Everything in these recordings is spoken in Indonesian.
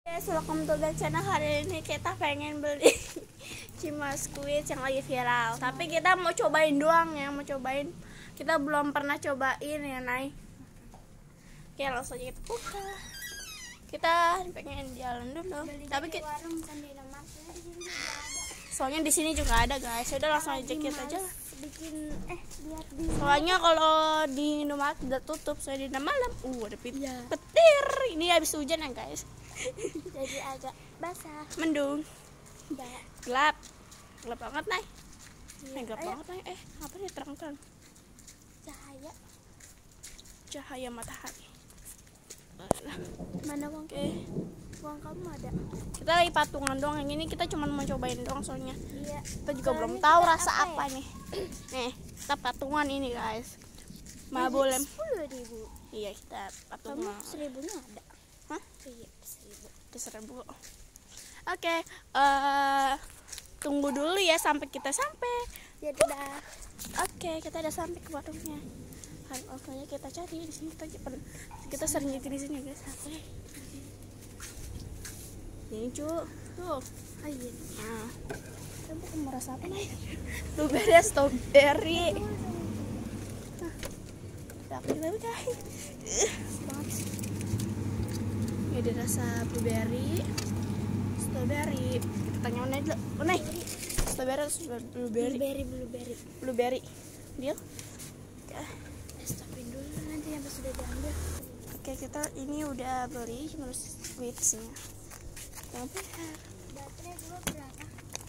Guys, welcome to the channel. Hari ini kita pengen beli Cima Squid yang lagi viral. Tapi kita mau cobain doang ya, Kita belum pernah cobain ya, Nay. Oke, langsung aja kita buka. Kita pengen jalan dulu. Tapi kita soalnya di sini juga ada, guys. Udah langsung aja kita aja. Soalnya kalau di Indomaret udah tutup, soalnya di malam. Ada petir. Ini habis hujan ya, guys. Jadi agak basah, mendung, gelap banget, Nay. Gelap ayo. banget, Nay. Apa nih terang-terang? Cahaya matahari. Mana uang? Oke. Uang kamu ada? Kita lagi patungan doang. Yang ini kita cuma mau cobain doang soalnya. Iya. Kita juga belum tahu rasa apa nih. Nih, kita patungan ini, guys. Boleh. 10.000. Iya, kita Kamu patungan. 1.000-nya ada? Hah? Iya, 1.000. Itu 1.000. Oke, tunggu dulu ya sampai kita sampai. Ya udah. Oke, kita udah sampai ke warungnya. Harusnya kita cari di sini. Kita sering gitu di sini, guys. Ini tuh. Ayo. Nah, kamu mau rasa apa nih? Strawberry. Nah, kita guys. Ini ada rasa blueberry, strawberry. Kita tanya Unai dulu. Unai, strawberry atau blueberry. Deal? Stopin dulu nanti yang sudah diambil. Oke, kita ini udah beli cuma squidnya. Yang Baterai dulu berapa?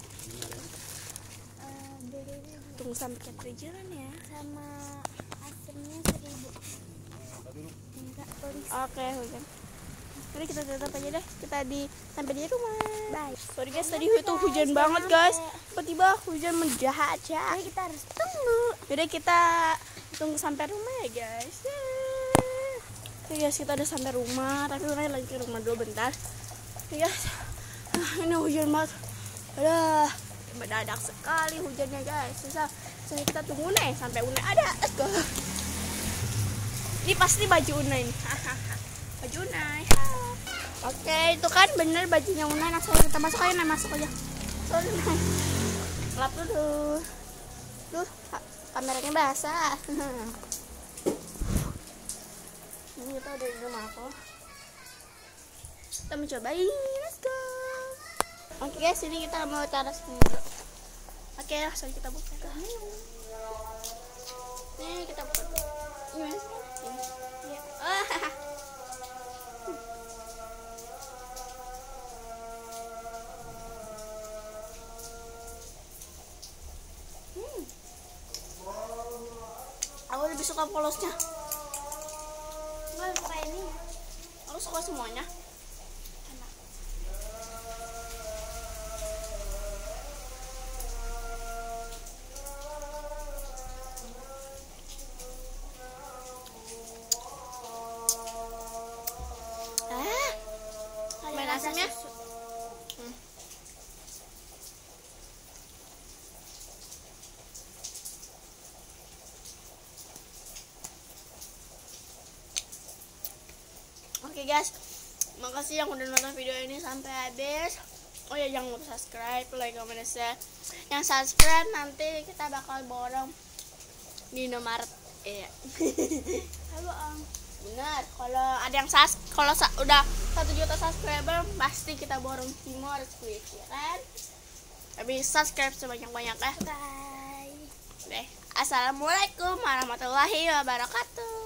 Beli tunggu sampai kita di jalan ya. sama asemnya 1.000. Enggak, tulis. Oke, hujan. Jadi kita tutup aja deh. Kita sampai di rumah. Bye. Sorry guys, tadi itu hujan banget, guys. Tiba-tiba hujan mendadak. Jadi kita harus Tunggu. Jadi kita tunggu sampai rumah ya, guys. Oke guys, kita udah sampai rumah. Tapi Unai lagi ke rumah dulu bentar. Oke guys, ini hujan banget. Mendadak sekali hujannya, guys. Saya kita tunggu Unai sampai Unai ada. Let's go. Ini pasti baju Unai nih. Baju Unai. Oke, itu kan bener bajunya Unai. Langsung kita masuk aja, masuk aja. Sorry, Unai. Lap dulu. Duh, kameranya basah. Ini kita udah di rumah aku. Kita mencobain. Let's go. Oke guys, ini kita mau taruh sini dulu. Oke, langsung kita buka. Nih, kita buka dulu. Gimana sih? Iya. Aku lebih suka polosnya. Gue suka ini. Aku suka semuanya. Enak. Main asamnya. Oke guys, makasih yang udah nonton video ini sampai habis. Oh ya, jangan lupa subscribe, like, comment, share. Yang subscribe nanti kita bakal borong di Indomaret. Iya. Halo Om. Benar. Kalau ada yang udah 1 juta subscriber pasti kita borong Cima Squid, ya kan? Tapi subscribe sebanyak-banyak ya. Bye. Deh. Assalamualaikum warahmatullahi wabarakatuh.